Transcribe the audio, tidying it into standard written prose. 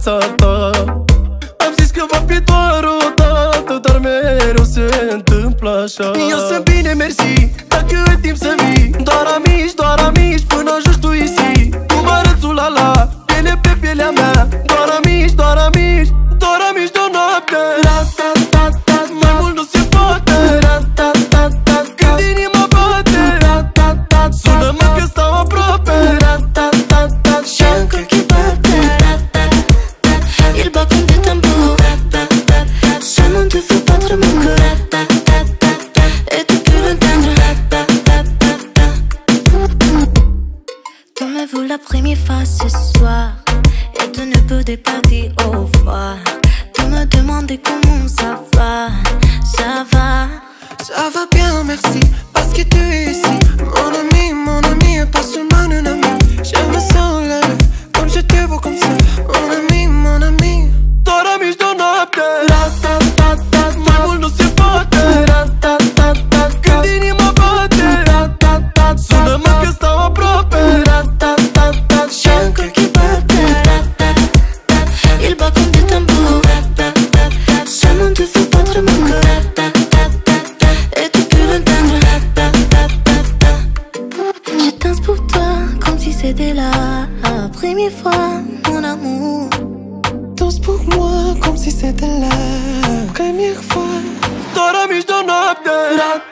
viața ta. Am zis că va fi doar o dată, dar mereu se întâmplă așa. Eu sunt bine, mersi, dacă ai timp să vii. Doar amici, până ajungi tu isi. Cum arăți ulala, piele pe pielea mea. Doar amici de o noapte. Mai mult nu se poate. Când inima bate, sună-mă că stau aproape. Și încă chi bate. Il bat comme des tambours. Seulement tu fais pas trop mon cœur. Et tu peux l'entendre. Tu me veux la première fois ce soir. Et tu ne peux pas dire au revoir. Tu me demandes comment ça va. Ça va. Ça va bien, merci, parce que tu es ici. Mon ami, et pas seulement un ami. Je me sens là, comme je te vois comme ça. Mon ami. Doar amici de o noapte. Mai mult nu se poate. Când inima bate, sună-mă că stau aproape. Și încă chi bate. Il bat comme des tambours. Seulement tu fais pas trop mon cœur. Et tu peux l'entendre. Je danse pour toi comme si c'était la première fois, mon amour. Danse pour moi comme si c'était la première fois. Doar amici de o noapte.